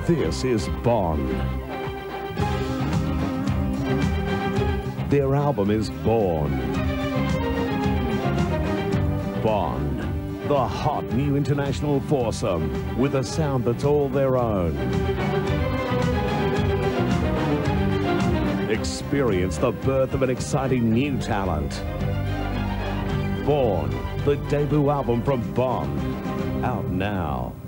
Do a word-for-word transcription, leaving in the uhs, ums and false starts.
This is Bond. Their album is Born. Bond, the hot new international foursome with a sound that's all their own. Experience the birth of an exciting new talent. Born, the debut album from Bond, out now.